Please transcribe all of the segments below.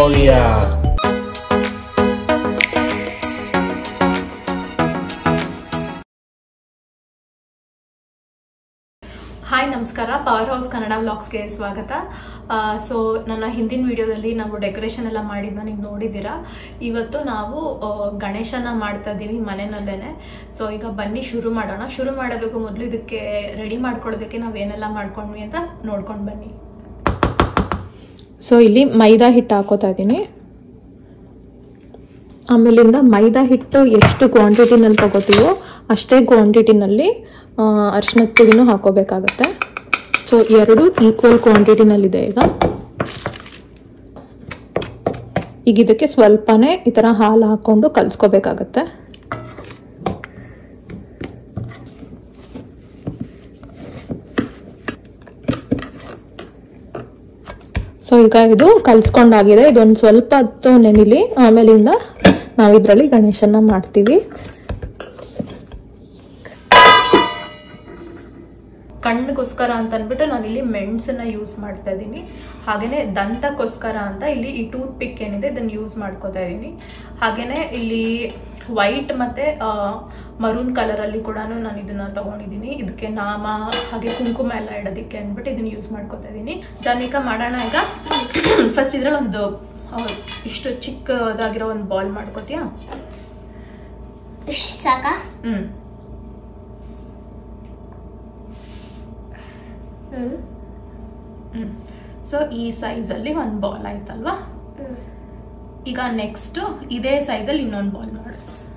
Victoria. Hi ನಮಸ್ಕಾರ, power house Kannada ವ್ಲಾಗ್ಸ್ಗೆ ಸ್ವಾಗತ. ಸೊ ನನ್ನ ಹಿಂದಿನ ವಿಡಿಯೋದಲ್ಲಿ ನಾವು ಡೆಕೋರೇಷನ್ ಎಲ್ಲ ಮಾಡಿದ್ನ ನೀವು ನೋಡಿದ್ದೀರಾ. ಇವತ್ತು ನಾವು ಗಣೇಶನ ಮಾಡ್ತಾ ಇದ್ದೀವಿ ಮನೆಯಲ್ಲೇ. ಸೊ ಈಗ ಬನ್ನಿ ಶುರು ಮಾಡೋಣ. ಶುರು ಮಾಡೋದಕ್ಕೂ ಮೊದಲು ಇದಕ್ಕೆ ರೆಡಿ ಮಾಡ್ಕೊಳ್ಳೋದಕ್ಕೆ ನಾವೇನೆಲ್ಲ ಮಾಡ್ಕೊಂಡ್ವಿ ಅಂತ ನೋಡ್ಕೊಂಡು ಬನ್ನಿ. ಸೊ ಇಲ್ಲಿ ಮೈದಾ ಹಿಟ್ಟು ಹಾಕೋತಾ ಇದ್ದೀನಿ. ಆಮೇಲಿಂದ ಮೈದಾ ಹಿಟ್ಟು ಎಷ್ಟು ಕ್ವಾಂಟಿಟಿನಲ್ಲಿ ತಗೋತೀವೋ ಅಷ್ಟೇ ಕ್ವಾಂಟಿಟಿನಲ್ಲಿ ಅರಿಶಿನದ ಪುಡಿನೂ ಹಾಕೋಬೇಕಾಗತ್ತೆ. So 2 equal ಕ್ವಾಂಟಿಟಿನಲ್ಲಿದೆ. ಈಗ ಇದಕ್ಕೆ ಸ್ವಲ್ಪನೇ ಈ ಥರ ಹಾಲು ಹಾಕ್ಕೊಂಡು ಕಲಿಸ್ಕೋಬೇಕಾಗತ್ತೆ. ಸೊ ಈಗ ಇದು ಕಲಿಸ್ಕೊಂಡಾಗಿದೆ. ಇದೊಂದು ಸ್ವಲ್ಪ ಹೊತ್ತು ನೆನಿಲಿ, ಆಮೇಲಿಂದ ನಾವು ಇದರಲ್ಲಿ ಗಣೇಶನ ಮಾಡ್ತೀವಿ. ಕಣ್ಣಿಗೋಸ್ಕರ ಅಂತ ಅಂದ್ಬಿಟ್ಟು ನಾನಿಲ್ಲಿ ಮೆಣಸನ್ನ ಯೂಸ್ ಮಾಡ್ತಾ ಇದ್ದೀನಿ. ಹಾಗೆಯೇ ದಂತಕ್ಕೋಸ್ಕರ ಅಂತ ಇಲ್ಲಿ ಈ ಟೂತ್ ಪಿಕ್ ಏನಿದೆ ಇದನ್ನು ಯೂಸ್ ಮಾಡ್ಕೋತಾ ಇದ್ದೀನಿ. ಹಾಗೆಯೇ ಇಲ್ಲಿ ವೈಟ್ ಮತ್ತು ಮರೂನ್ ಕಲರಲ್ಲಿ ಕೂಡ ನಾನು ಇದನ್ನು ತೊಗೊಂಡಿದ್ದೀನಿ. ಇದಕ್ಕೆ ನಾಮ ಹಾಗೆ ಕುಂಕುಮ ಎಲ್ಲ ಇಡೋದಕ್ಕೆ ಅಂದ್ಬಿಟ್ಟು ಇದನ್ನು ಯೂಸ್ ಮಾಡ್ಕೋತಾ ಇದ್ದೀನಿ. ಜಾನಿಕ ಮಾಡೋಣ ಈಗ. ಫಸ್ಟ್ ಇದರಲ್ಲಿ ಒಂದು ಇಷ್ಟು ಚಿಕ್ಕದಾಗಿರೋ ಒಂದು ಬಾಲ್ ಮಾಡ್ಕೋತೀಯಾ? ಸಾಕಾ? ಸೊ ಈ ಸೈಜಲ್ಲಿ ಒಂದು ಬಾಲ್ ಆಯ್ತಲ್ವಾ? ಈಗ ನೆಕ್ಸ್ಟ್ ಇದೇ ಸೈಜಲ್ಲಿ ಇನ್ನೊಂದು ಬಾಲ್ ಮಾಡು.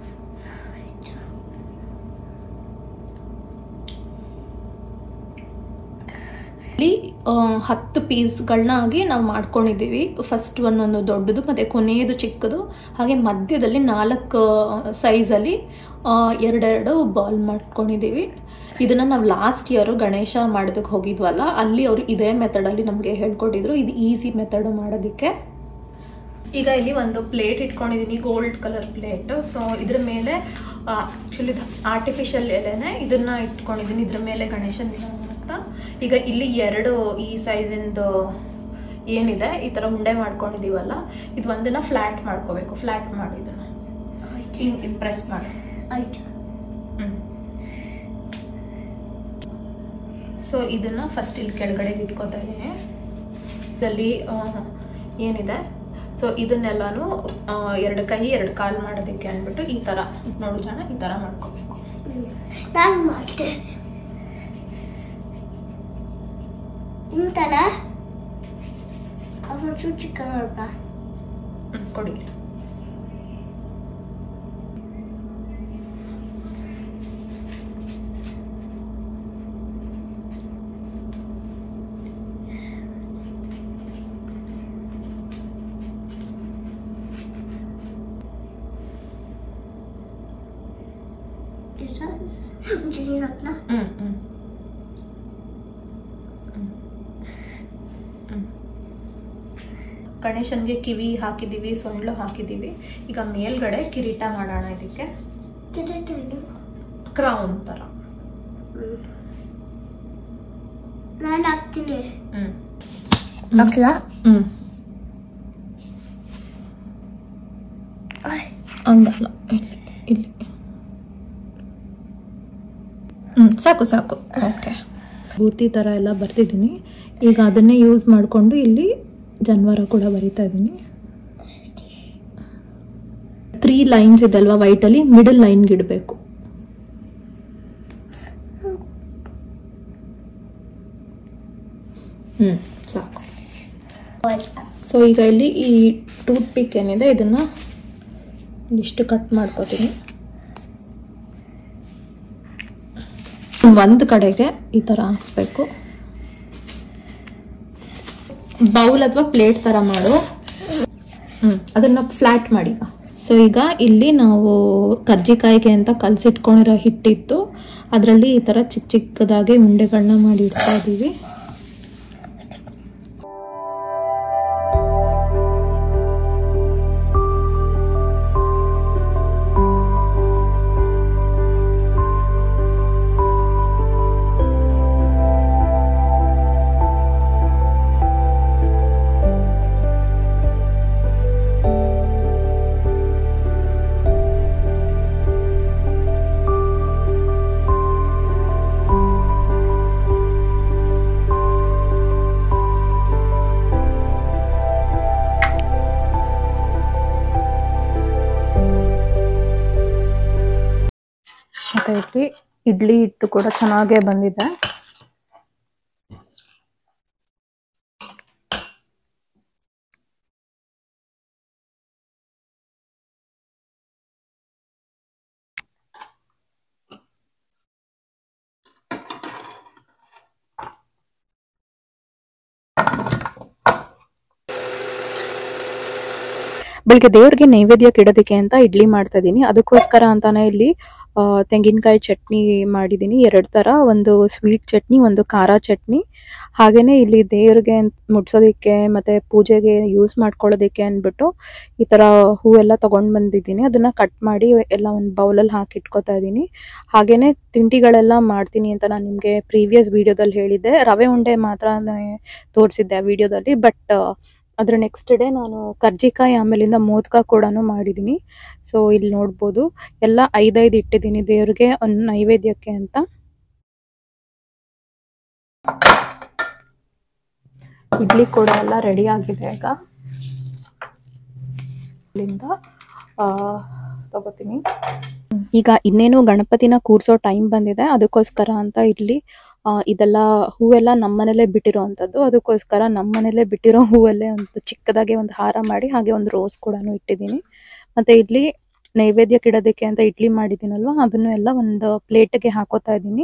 ಇಲ್ಲಿ 10 ಪೀಸ್ಗಳನ್ನಾಗಿ ನಾವು ಮಾಡ್ಕೊಂಡಿದ್ದೀವಿ. ಫಸ್ಟ್ ಒಂದೊಂದು ದೊಡ್ಡದು ಮತ್ತು ಕೊನೆಯದು ಚಿಕ್ಕದು, ಹಾಗೆ ಮಧ್ಯದಲ್ಲಿ 4 ಸೈಜಲ್ಲಿ 2 ಬಾಲ್ ಮಾಡ್ಕೊಂಡಿದ್ದೀವಿ. ಇದನ್ನು ನಾವು ಲಾಸ್ಟ್ ಇಯರು ಗಣೇಶ ಮಾಡೋದಕ್ಕೆ ಹೋಗಿದ್ವಲ್ಲ, ಅಲ್ಲಿ ಅವರು ಇದೇ ಮೆಥಡಲ್ಲಿ ನಮಗೆ ಹೇಳ್ಕೊಟ್ಟಿದ್ರು. ಇದು ಈಸಿ ಮೆಥಡು ಮಾಡೋದಕ್ಕೆ. ಈಗ ಇಲ್ಲಿ ಒಂದು ಪ್ಲೇಟ್ ಇಟ್ಕೊಂಡಿದ್ದೀನಿ, ಗೋಲ್ಡ್ ಕಲರ್ ಪ್ಲೇಟು. ಸೊ ಇದ್ರ ಮೇಲೆ ಆ್ಯಕ್ಚುಲಿ ಆರ್ಟಿಫಿಷಿಯಲ್ ಎಲೆನೇ ಇದನ್ನು ಇಟ್ಕೊಂಡಿದ್ದೀನಿ. ಇದ್ರ ಮೇಲೆ ಗಣೇಶನ ಅಂತ. ಈಗ ಇಲ್ಲಿ 2 ಈ ಸೈಜಿಂದು ಏನಿದೆ ಈ ಥರ ಉಂಡೆ ಮಾಡ್ಕೊಂಡಿದ್ದೀವಲ್ಲ, ಇದು ಒಂದನ್ನು ಫ್ಲ್ಯಾಟ್ ಮಾಡ್ಕೋಬೇಕು. ಫ್ಲ್ಯಾಟ್ ಮಾಡಿ ಇದನ್ನು ಹಿಂಗೆ ಪ್ರೆಸ್ ಮಾಡಿ. ಆಯ್ತು. ಸೊ ಇದನ್ನು ಫಸ್ಟ್ ಇಲ್ಲಿ ಕೆಳಗಡೆ ಇಟ್ಕೋತಾ ಇದ್ದೀನಿ. ಇದರಲ್ಲಿ ಏನಿದೆ ಸೊ ಇದನ್ನೆಲ್ಲನೂ 2 ಕೈ 2 ಕಾಲು ಮಾಡೋದಕ್ಕೆ ಅಂದ್ಬಿಟ್ಟು ಈ ಥರ ನೋಡು ಜನ ಈ ಥರ ಮಾಡ್ಕೋಬೇಕು. ನಾನು ಮಾಡ್ತೆ ಇಂಥರ ಅವನು ಚಿಕ್ಕ ನೋಡ್ಬಾ ಕೊಡಿ. ಗಣೇಶನ್ಗೆ ಕಿವಿ ಹಾಕಿದ್ದೀವಿ, ಸೊಂಡ್ಲು ಹಾಕಿದ್ದೀವಿ. ಈಗ ಮೇಲ್ಗಡೆ ಕಿರೀಟ ಮಾಡೋಣ. ಇದಕ್ಕೆ ಕ್ರೌನ್ ತರ ನಾನು ಹಾಕ್ತೀನಿ. ಹಂಗಲ್ಲ, ಇಲ್ಲಿ ಸಾಕು ಸಾಕು. ಓಕೆ, ಬೂತಿ ಥರ ಎಲ್ಲ ಬರ್ತಿದ್ದೀನಿ. ಈಗ ಅದನ್ನೇ ಯೂಸ್ ಮಾಡಿಕೊಂಡು ಇಲ್ಲಿ ಜಾನುವಾರು ಕೂಡ ಬರಿತಾ ಇದ್ದೀನಿ. 3 ಲೈನ್ಸ್ ಇದೆ ಅಲ್ವಾ ವೈಟಲ್ಲಿ, ಮಿಡಲ್ ಲೈನ್ಗೆ ಇಡಬೇಕು. ಸಾಕು. ಸೊ ಈಗ ಇಲ್ಲಿ ಈ ಟೂತ್ ಪಿಕ್ ಏನಿದೆ ಇದನ್ನು ಇಷ್ಟು ಕಟ್ ಮಾಡ್ಕೋತೀನಿ. ಒಂದು ಕಡೆಗೆ ಈ ಥರ ಹಾಕಬೇಕು. ಬೌಲ್ ಅಥವಾ ಪ್ಲೇಟ್ ಥರ ಮಾಡು. ಅದನ್ನು ಫ್ಲ್ಯಾಟ್ ಮಾಡಿ. ಸೊ ಈಗ ಇಲ್ಲಿ ನಾವು ಕರ್ಜಿಕಾಯಿಗೆ ಅಂತ ಕಲಸಿಟ್ಕೊಂಡಿರೋ ಹಿಟ್ಟಿತ್ತು, ಅದರಲ್ಲಿ ಈ ಥರ ಚಿಕ್ಕ ಚಿಕ್ಕದಾಗಿ ಉಂಡೆಗಳನ್ನ ಮಾಡಿ ಇಡ್ತಾ ಇದ್ದೀವಿ. ಮತ್ತು ಇಲ್ಲಿ ಇಡ್ಲಿ ಹಿಟ್ಟು ಕೂಡ ಚೆನ್ನಾಗೇ ಬಂದಿದೆ. ಬೆಳಿಗ್ಗೆ ದೇವ್ರಿಗೆ ನೈವೇದ್ಯಕ್ಕೆ ಇಡೋದಕ್ಕೆ ಅಂತ ಇಡ್ಲಿ ಮಾಡ್ತಾ ಇದ್ದೀನಿ. ಅದಕ್ಕೋಸ್ಕರ ಅಂತಾನೆ ಇಲ್ಲಿ ತೆಂಗಿನಕಾಯಿ ಚಟ್ನಿ ಮಾಡಿದ್ದೀನಿ 2 ಥರ, ಒಂದು ಸ್ವೀಟ್ ಚಟ್ನಿ, ಒಂದು ಖಾರ ಚಟ್ನಿ. ಹಾಗೆಯೇ ಇಲ್ಲಿ ದೇವ್ರಿಗೆ ಮುಡ್ಸೋದಕ್ಕೆ ಮತ್ತು ಪೂಜೆಗೆ ಯೂಸ್ ಮಾಡ್ಕೊಳ್ಳೋದಕ್ಕೆ ಅಂದ್ಬಿಟ್ಟು ಈ ಥರ ಹೂವೆಲ್ಲ ತೊಗೊಂಡು ಬಂದಿದ್ದೀನಿ. ಅದನ್ನು ಕಟ್ ಮಾಡಿ ಎಲ್ಲ ಒಂದು ಬೌಲಲ್ಲಿ ಹಾಕಿ ಇಟ್ಕೊತಾ ಇದ್ದೀನಿ. ಹಾಗೆಯೇ ತಿಂಡಿಗಳೆಲ್ಲ ಮಾಡ್ತೀನಿ ಅಂತ ನಾನು ನಿಮಗೆ ಪ್ರೀವಿಯಸ್ ವೀಡಿಯೋದಲ್ಲಿ ಹೇಳಿದ್ದೆ. ರವೆ ಉಂಡೆ ಮಾತ್ರ ತೋರಿಸಿದ್ದೆ ಆ ವಿಡಿಯೋದಲ್ಲಿ. ಬಟ್ ಅದರ ನೆಕ್ಸ್ಟ್ ಡೇ ನಾನು ಕರ್ಜಿಕಾಯಿ ಆಮೇಲಿಂದ ಮೋದಕ ಕೂಡ ಮಾಡಿದ್ದೀನಿ. ಸೊ ಇಲ್ಲಿ ನೋಡ್ಬೋದು ಎಲ್ಲ 5 ಇಟ್ಟಿದ್ದೀನಿ ದೇವ್ರಿಗೆ ಒಂದು ನೈವೇದ್ಯಕ್ಕೆ ಅಂತ. ಇಡ್ಲಿ ಕೂಡ ಎಲ್ಲ ರೆಡಿ ಆಗಿದೆ. ಈಗ ಇಲ್ಲಿಂದ ತಗೋತೀನಿ. ಈಗ ಇನ್ನೇನು ಗಣಪತಿನ ಕೂರಿಸೋ ಟೈಮ್ ಬಂದಿದೆ. ಅದಕ್ಕೋಸ್ಕರ ಅಂತ ಇಲ್ಲಿ ಇದೆಲ್ಲ ಹೂವೆಲ್ಲ ನಮ್ಮನೇಲೆ ಬಿಟ್ಟಿರೋ ಅಂಥದ್ದು. ಅದಕ್ಕೋಸ್ಕರ ನಮ್ಮನೇಲೆ ಬಿಟ್ಟಿರೋ ಹೂವಲ್ಲೇ ಒಂದು ಚಿಕ್ಕದಾಗಿ ಒಂದು ಹಾರ ಮಾಡಿ ಹಾಗೆ ಒಂದು ರೋಸ್ ಕೂಡ ಇಟ್ಟಿದ್ದೀನಿ. ಮತ್ತು ಇಲ್ಲಿ ನೈವೇದ್ಯಕ್ಕೆ ಇಡೋದಕ್ಕೆ ಅಂತ ಇಡ್ಲಿ ಮಾಡಿದ್ದೀನಲ್ವ, ಅದನ್ನು ಎಲ್ಲ ಒಂದು ಪ್ಲೇಟ್ಗೆ ಹಾಕೋತಾ ಇದ್ದೀನಿ.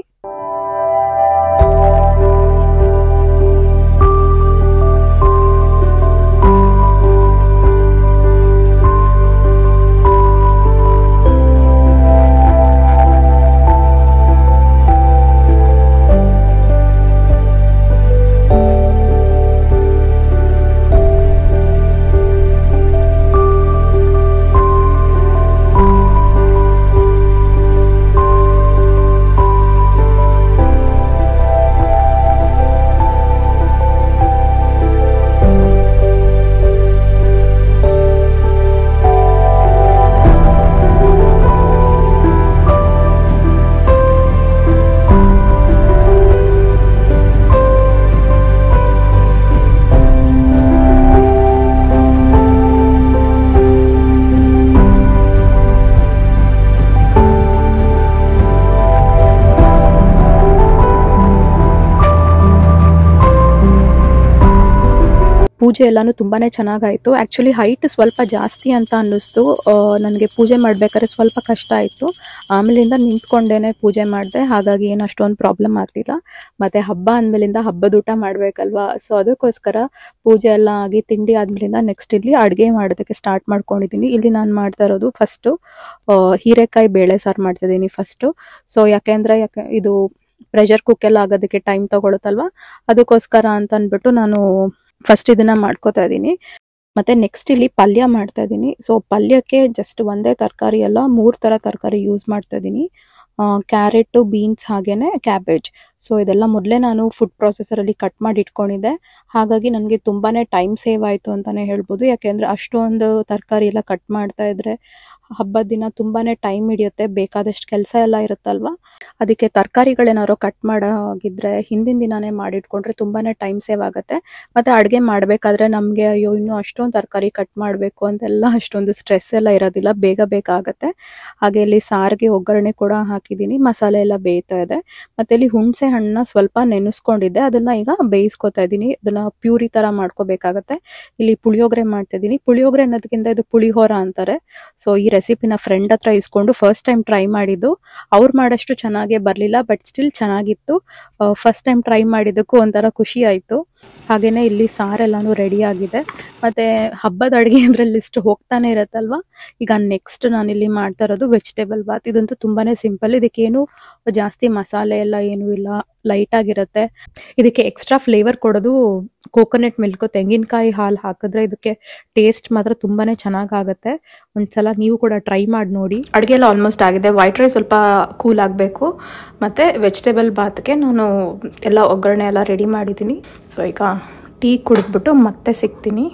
ಪೂಜೆ ಎಲ್ಲಾನು ತುಂಬಾನೇ ಚೆನ್ನಾಗಾಯಿತು. ಆ್ಯಕ್ಚುಲಿ ಹೈಟ್ ಸ್ವಲ್ಪ ಜಾಸ್ತಿ ಅಂತ ಅನ್ನಿಸ್ತು ನನಗೆ. ಪೂಜೆ ಮಾಡಬೇಕಾದ್ರೆ ಸ್ವಲ್ಪ ಕಷ್ಟ ಆಯಿತು. ಆಮೇಲಿಂದ ನಿಂತ್ಕೊಂಡೇನೆ ಪೂಜೆ ಮಾಡಿದೆ, ಹಾಗಾಗಿ ಏನು ಅಷ್ಟೊಂದು ಪ್ರಾಬ್ಲಮ್ ಆಗಲಿಲ್ಲ. ಮತ್ತು ಹಬ್ಬ ಅಂದಮೇಲಿಂದ ಹಬ್ಬದ ಊಟ ಮಾಡಬೇಕಲ್ವಾ, ಸೊ ಅದಕ್ಕೋಸ್ಕರ ಪೂಜೆ ಎಲ್ಲ ಆಗಿ ತಿಂಡಿ ಆದಮೇಲಿಂದ ನೆಕ್ಸ್ಟ್ ಇಲ್ಲಿ ಅಡುಗೆ ಮಾಡೋದಕ್ಕೆ ಸ್ಟಾರ್ಟ್ ಮಾಡ್ಕೊಂಡಿದ್ದೀನಿ. ಇಲ್ಲಿ ನಾನು ಮಾಡ್ತಾ ಇರೋದು ಫಸ್ಟು ಹೀರೆಕಾಯಿ ಬೇಳೆ ಸಾರು ಮಾಡ್ತಿದ್ದೀನಿ ಫಸ್ಟು. ಸೊ ಯಾಕೆಂದರೆ ಇದು ಪ್ರೆಷರ್ ಕುಕ್ಕೆಲ್ಲ ಆಗೋದಕ್ಕೆ ಟೈಮ್ ತೊಗೊಳುತ್ತಲ್ವ, ಅದಕ್ಕೋಸ್ಕರ ಅಂತ ಅಂದ್ಬಿಟ್ಟು ನಾನು ಫಸ್ಟ್ ಇದನ್ನ ಮಾಡ್ಕೋತಾ ಇದ್ದೀನಿ. ಮತ್ತೆ ನೆಕ್ಸ್ಟ್ ಇಲ್ಲಿ ಪಲ್ಯ ಮಾಡ್ತಾ ಇದ್ದೀನಿ. ಸೊ ಪಲ್ಯಕ್ಕೆ ಜಸ್ಟ್ ಒಂದೇ ತರಕಾರಿ ಅಲ್ಲ 3 ಥರ ತರಕಾರಿ ಯೂಸ್ ಮಾಡ್ತಾ ಇದ್ದೀನಿ. ಕ್ಯಾರೆಟು, ಬೀನ್ಸ್ ಹಾಗೇನೆ ಕ್ಯಾಬೇಜ್. ಸೊ ಇದೆಲ್ಲ ಮೊದಲೇ ನಾನು ಫುಡ್ ಪ್ರೊಸೆಸರಲ್ಲಿ ಕಟ್ ಮಾಡಿ ಇಟ್ಕೊಂಡಿದ್ದೆ. ಹಾಗಾಗಿ ನನಗೆ ತುಂಬಾನೇ ಟೈಮ್ ಸೇವ್ ಆಯಿತು ಅಂತಲೇ ಹೇಳ್ಬೋದು. ಯಾಕೆಂದರೆ ಅಷ್ಟೊಂದು ತರಕಾರಿ ಎಲ್ಲ ಕಟ್ ಮಾಡ್ತಾ ಇದ್ರೆ ಹಬ್ಬದ ದಿನ ತುಂಬಾನೇ ಟೈಮ್ ಹಿಡಿಯುತ್ತೆ, ಬೇಕಾದಷ್ಟು ಕೆಲಸ ಎಲ್ಲ ಇರುತ್ತಲ್ವ. ಅದಕ್ಕೆ ತರಕಾರಿಗಳೇನಾದ್ರು ಕಟ್ ಮಾಡೋಗಿದ್ರೆ ಹಿಂದಿನ ದಿನಾನೇ ಮಾಡಿಟ್ಕೊಂಡ್ರೆ ತುಂಬಾನೇ ಟೈಮ್ ಸೇವ್ ಆಗುತ್ತೆ. ಮತ್ತು ಅಡುಗೆ ಮಾಡಬೇಕಾದ್ರೆ ನಮಗೆ ಅಯ್ಯೋ ಇನ್ನೂ ಅಷ್ಟೊಂದು ತರಕಾರಿ ಕಟ್ ಮಾಡಬೇಕು ಅಂತೆಲ್ಲ ಅಷ್ಟೊಂದು ಸ್ಟ್ರೆಸ್ ಎಲ್ಲ ಇರೋದಿಲ್ಲ, ಬೇಗ ಬೇಗ ಆಗುತ್ತೆ. ಹಾಗೆ ಇಲ್ಲಿ ಸಾರಿಗೆ ಒಗ್ಗರಣೆ ಕೂಡ ಹಾಕಿದ್ದೀನಿ, ಮಸಾಲೆ ಎಲ್ಲ ಬೇಯ್ತಾ ಇದೆ. ಮತ್ತು ಇಲ್ಲಿ ಹುಣಸೆ ಹಣ್ಣನ್ನ ಸ್ವಲ್ಪ ನೆನೆಸ್ಕೊಂಡಿದ್ದೆ, ಅದನ್ನ ಈಗ ಬೇಯಿಸ್ಕೊತಾ ಇದ್ದೀನಿ. ಅದನ್ನ ಪ್ಯೂರಿ ಥರ ಮಾಡ್ಕೋಬೇಕಾಗತ್ತೆ. ಇಲ್ಲಿ ಪುಳಿಯೋಗರೆ ಮಾಡ್ತಾ ಇದ್ದೀನಿ. ಪುಳಿಯೋಗರೆ ಅನ್ನೋದಕ್ಕಿಂತ ಇದು ಪುಳಿಹೋರ ಅಂತಾರೆ. ಸೊ ಈ ರೆಸಿಪಿನ ಫ್ರೆಂಡ್ ಹತ್ರ ಇಸ್ಕೊಂಡು ಫಸ್ಟ್ ಟೈಮ್ ಟ್ರೈ ಮಾಡಿದ್ದು. ಅವ್ರು ಮಾಡೋಷ್ಟು ಚೆನ್ನಾಗೇ ಬರಲಿಲ್ಲ, ಬಟ್ ಸ್ಟಿಲ್ ಚೆನ್ನಾಗಿತ್ತು. ಫಸ್ಟ್ ಟೈಮ್ ಟ್ರೈ ಮಾಡಿದ್ದಕ್ಕೂ ಒಂಥರ ಖುಷಿ ಆಯಿತು. ಹಾಗೆಯೇ ಇಲ್ಲಿ ಸಾರೆಲ್ಲಾನು ರೆಡಿ ಆಗಿದೆ. ಮತ್ತು ಹಬ್ಬದ ಅಡುಗೆ ಅಂದರೆ ಲಿಸ್ಟ್ ಹೋಗ್ತಾನೆ ಇರುತ್ತಲ್ವ. ಈಗ ನೆಕ್ಸ್ಟ್ ನಾನಿಲ್ಲಿ ಮಾಡ್ತಾ ಇರೋದು ವೆಜಿಟೇಬಲ್ ಬಾತ್. ಇದಂತೂ ತುಂಬಾ ಸಿಂಪಲ್, ಇದಕ್ಕೇನು ಜಾಸ್ತಿ ಮಸಾಲೆ ಎಲ್ಲ ಏನೂ ಇಲ್ಲ, ಲೈಟಾಗಿರುತ್ತೆ. ಇದಕ್ಕೆ ಎಕ್ಸ್ಟ್ರಾ ಫ್ಲೇವರ್ ಕೊಡೋದು ಕೋಕೋನಟ್ ಮಿಲ್ಕ್, ತೆಂಗಿನಕಾಯಿ ಹಾಲು ಹಾಕಿದ್ರೆ ಇದಕ್ಕೆ ಟೇಸ್ಟ್ ಮಾತ್ರ ತುಂಬಾ ಚೆನ್ನಾಗಾಗುತ್ತೆ. ಒಂದ್ಸಲ ನೀವು ಕೂಡ ಟ್ರೈ ಮಾಡಿ ನೋಡಿ. ಅಡುಗೆ ಎಲ್ಲ ಆಲ್ಮೋಸ್ಟ್ ಆಗಿದೆ. ವೈಟ್ ರೈಸ್ ಸ್ವಲ್ಪ ಕೂಲ್ ಆಗಬೇಕು. ಮತ್ತು ವೆಜಿಟೇಬಲ್ ಬಾತ್ಗೆ ನಾನು ಎಲ್ಲ ಒಗ್ಗರಣೆ ಎಲ್ಲ ರೆಡಿ ಮಾಡಿದ್ದೀನಿ. ಸೊ ಈಗ ಟೀ ಕುಡಿದ್ಬಿಟ್ಟು ಮತ್ತೆ ಸಿಗ್ತೀನಿ.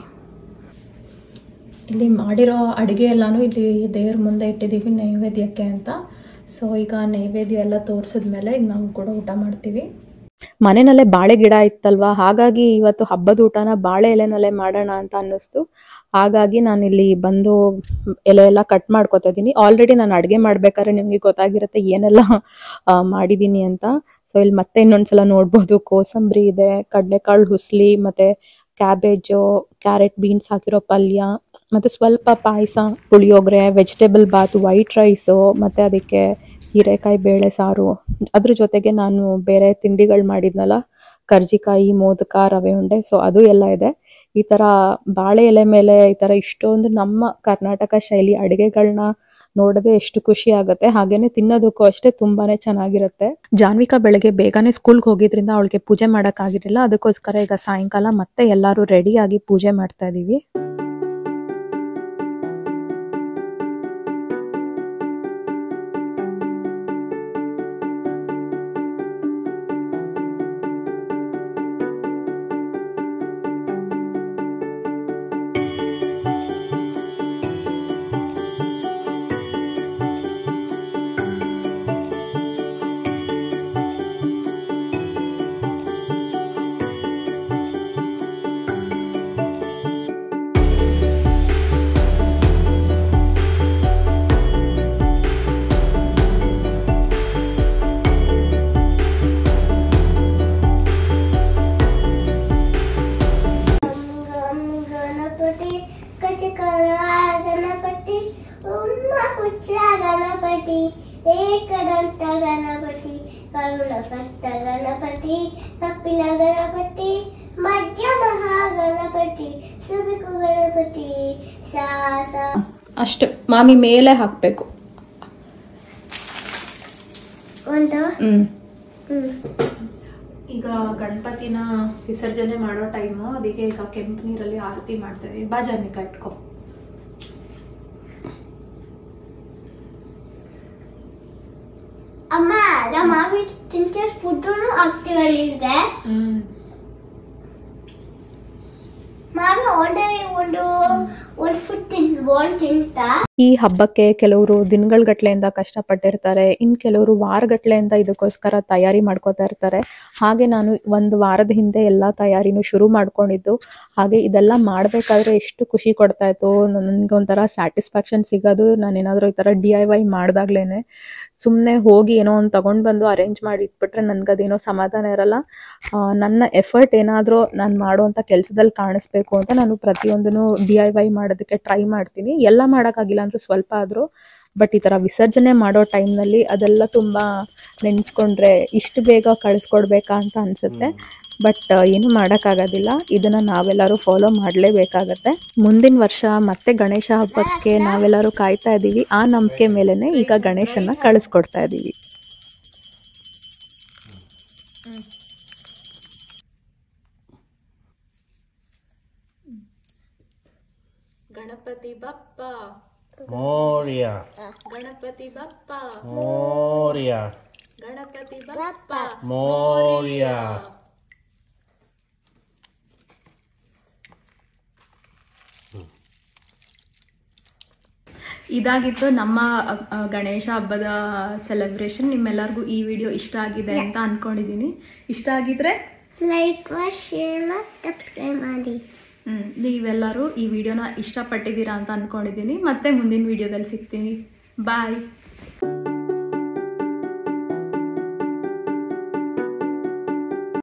ಇಲ್ಲಿ ಮಾಡಿರೋ ಅಡುಗೆ ಎಲ್ಲಾನು ಇಲ್ಲಿ ದೇವ್ರ ಮುಂದೆ ಇಟ್ಟಿದ್ದೀವಿ ನೈವೇದ್ಯಕ್ಕೆ ಅಂತ. ಸೊ ಈಗ ನೈವೇದ್ಯ ಎಲ್ಲ ತೋರಿಸಿದ್ಮೇಲೆ ಈಗ ನಾವು ಕೂಡ ಊಟ ಮಾಡ್ತೀವಿ. ಮನೆಯಲ್ಲೇ ಬಾಳೆ ಗಿಡ ಇತ್ತಲ್ವಾ, ಹಾಗಾಗಿ ಇವತ್ತು ಹಬ್ಬದ ಊಟನ ಬಾಳೆ ಎಲೆನಲ್ಲೇ ಮಾಡೋಣ ಅಂತ ಅನ್ನಿಸ್ತು. ಹಾಗಾಗಿ ನಾನು ಇಲ್ಲಿ ಬಂದು ಎಲೆ ಎಲ್ಲ ಕಟ್ ಮಾಡ್ಕೊತಾ ಇದ್ದೀನಿ. ಆಲ್ರೆಡಿ ನಾನು ಅಡುಗೆ ಮಾಡ್ಬೇಕಾದ್ರೆ ನಿಮಗೆ ಗೊತ್ತಾಗಿರುತ್ತೆ ಏನೆಲ್ಲ ಮಾಡಿದ್ದೀನಿ ಅಂತ. ಸೊ ಇಲ್ಲಿ ಮತ್ತೆ ಇನ್ನೊಂದ್ಸಲ ನೋಡ್ಬೋದು, ಕೋಸಂಬರಿ ಇದೆ, ಕಡಲೆಕಾಳು ಹುಸ್ಲಿ, ಮತ್ತೆ ಕ್ಯಾಬೇಜು, ಕ್ಯಾರೆಟ್, ಬೀನ್ಸ್ ಹಾಕಿರೋ ಪಲ್ಯ, ಮತ್ತು ಸ್ವಲ್ಪ ಪಾಯಸ, ಪುಳಿಯೋಗರೆ, ವೆಜಿಟೇಬಲ್ ಬಾತ್, ವೈಟ್ ರೈಸು, ಮತ್ತು ಅದಕ್ಕೆ ಹೀರೆಕಾಯಿ ಬೇಳೆ ಸಾರು. ಅದ್ರ ಜೊತೆಗೆ ನಾನು ಬೇರೆ ತಿಂಡಿಗಳು ಮಾಡಿದ್ನಲ್ಲ, ಕರ್ಜಿಕಾಯಿ, ಮೋದಕ, ರವೆ ಉಂಡೆ, ಸೊ ಅದು ಎಲ್ಲ ಇದೆ. ಈ ಥರ ಬಾಳೆ ಎಲೆ ಮೇಲೆ ಈ ಥರ ಇಷ್ಟೊಂದು ನಮ್ಮ ಕರ್ನಾಟಕ ಶೈಲಿ ಅಡುಗೆಗಳನ್ನ ನೋಡೋದೇ ಎಷ್ಟು ಖುಷಿ ಆಗುತ್ತೆ. ಹಾಗೇನೆ ತಿನ್ನೋದಕ್ಕೂ ಅಷ್ಟೇ ತುಂಬಾನೇ ಚೆನ್ನಾಗಿರುತ್ತೆ. ಜಾನ್ವಿಕಾ ಬೆಳಗ್ಗೆ ಬೇಗನೆ ಸ್ಕೂಲ್ಗೆ ಹೋಗಿದ್ರಿಂದ ಅವಳಿಗೆ ಪೂಜೆ ಮಾಡೋಕ್ಕಾಗಿರಲಿಲ್ಲ. ಅದಕ್ಕೋಸ್ಕರ ಈಗ ಸಾಯಂಕಾಲ ಮತ್ತೆ ಎಲ್ಲರೂ ರೆಡಿಯಾಗಿ ಪೂಜೆ ಮಾಡ್ತಾ ಇದೀವಿ. गणपति एकदंत गणपति करुणकर्त गणपति कपिल गणपति मध्य महागणपति सुबिकु गणपति साಸ ಅಷ್ಟೇ. ಮಾಮಿ ಮೇಲೆ ಹಾಕಬೇಕು ಒಂದು. ಈಗ ಗಣಪತಿನ ವಿಸರ್ಜನೆ ಮಾಡೋ ಟೈಮು, ಅದಕ್ಕೆ ಈಗ ಕೆಂಪು ನೀರಲ್ಲಿ ಆರತಿ ಮಾಡ್ತೇವೆ. ಬಾ ಜಾನ್ವಿಕಾ ಇಟ್ಕೊ. ಅಮ್ಮ ನಮ್ಮ ಮಾಮಿ ತಿಂಚೆ ಫುಡ್ನು ಹಾಕ್ತೀವಲ್ಲಿದೆ. ಮಾಮಿ ಒಂದು ಫುಡ್ ತಿಂತಾ. ಈ ಹಬ್ಬಕ್ಕೆ ಕೆಲವರು ದಿನಗಳ್ಗಟ್ಲೆಯಿಂದ ಕಷ್ಟಪಟ್ಟಿರ್ತಾರೆ, ಇನ್ನು ಕೆಲವರು ವಾರಗಟ್ಲೆಯಿಂದ ಇದಕ್ಕೋಸ್ಕರ ತಯಾರಿ ಮಾಡ್ಕೋತಾ ಇರ್ತಾರೆ. ಹಾಗೆ ನಾನು ಒಂದು ವಾರದ ಹಿಂದೆ ಎಲ್ಲ ತಯಾರಿನೂ ಶುರು ಮಾಡ್ಕೊಂಡಿದ್ದು. ಹಾಗೆ ಇದೆಲ್ಲ ಮಾಡಬೇಕಾದ್ರೆ ಎಷ್ಟು ಖುಷಿ ಕೊಡ್ತಾ ಇತ್ತು, ನನಗೆ ಒಂಥರ ಸ್ಯಾಟಿಸ್ಫ್ಯಾಕ್ಷನ್ ಸಿಗೋದು ನಾನೇನಾದರೂ ಈ ಥರ DIY ಮಾಡಿದಾಗ್ಲೇ. ಸುಮ್ಮನೆ ಹೋಗಿ ಏನೋ ಒಂದು ತೊಗೊಂಡು ಬಂದು ಅರೇಂಜ್ ಮಾಡಿ ಇಟ್ಬಿಟ್ರೆ ನನಗದೇನೋ ಸಮಾಧಾನ ಇರಲ್ಲ. ನನ್ನ ಎಫರ್ಟ್ ಏನಾದರೂ ನಾನು ಮಾಡೋವಂಥ ಕೆಲಸದಲ್ಲಿ ಕಾಣಿಸ್ಬೇಕು ಅಂತ ನಾನು ಪ್ರತಿಯೊಂದನ್ನು DIY ಮಾಡೋದಕ್ಕೆ ಟ್ರೈ ಮಾಡ್ತೀನಿ. ಎಲ್ಲ ಮಾಡೋಕ್ಕಾಗಿಲ್ಲ ಅಂದರೂ ಸ್ವಲ್ಪ ಆದರೂ. ಬಟ್ ಈ ಥರ ವಿಸರ್ಜನೆ ಮಾಡೋ ಟೈಮ್ನಲ್ಲಿ ಅದೆಲ್ಲ ತುಂಬ ನೆನೆಸ್ಕೊಂಡ್ರೆ ಇಷ್ಟು ಬೇಗ ಕಳಿಸ್ಕೊಡ್ಬೇಕಾ ಅಂತ ಅನಿಸುತ್ತೆ. ಬಟ್ ಏನು ಮಾಡೋಕ್ಕಾಗೋದಿಲ್ಲ, ಇದನ್ನು ನಾವೆಲ್ಲರೂ ಫಾಲೋ ಮಾಡಲೇಬೇಕಾಗತ್ತೆ. ಮುಂದಿನ ವರ್ಷ ಮತ್ತೆ ಗಣೇಶ ಹಬ್ಬಕ್ಕೆ ನಾವೆಲ್ಲರೂ ಕಾಯ್ತಾ ಇದ್ದೀವಿ. ಆ ನಂಬಿಕೆ ಮೇಲೇ ಈಗ ಗಣೇಶನ ಕಳಿಸ್ಕೊಡ್ತಾ ಇದ್ದೀವಿ. ಗಣಪತಿ ಬಪ್ಪ ಮೋರ್ಯ, ಗಣಪತಿ ಬಪ್ಪ ಮೋರ್ಯ, ಗಣಪತಿ ಬಪ್ಪ ಮೋರ್ಯ. ಇದಾಗಿತ್ತು ನಮ್ಮ ಗಣೇಶ ಹಬ್ಬದ ಸೆಲೆಬ್ರೇಷನ್. ನಿಮ್ಮೆಲ್ಲರಿಗೂ ಈ ವಿಡಿಯೋ ಇಷ್ಟ ಆಗಿದೆ ಅಂತ ಅನ್ಕೊಂಡಿದ್ದೀನಿ. ಇಷ್ಟ ಆಗಿದ್ರೆ ಲೈಕ್ ಮಾಡಿ, ಶೇರ್ ಮಾಡಿ, ಸಬ್ಸ್ಕ್ರೈಬ್ ಮಾಡಿ. ನೀವೆಲ್ಲರೂ ಈ ವಿಡಿಯೋನ ಇಷ್ಟಪಟ್ಟಿದ್ದೀರಾ ಅಂತ ಅನ್ಕೊಂಡಿದ್ದೀನಿ. ಮತ್ತೆ ಮುಂದಿನ ವಿಡಿಯೋದಲ್ಲಿ ಸಿಗ್ತೀನಿ. ಬಾಯ್.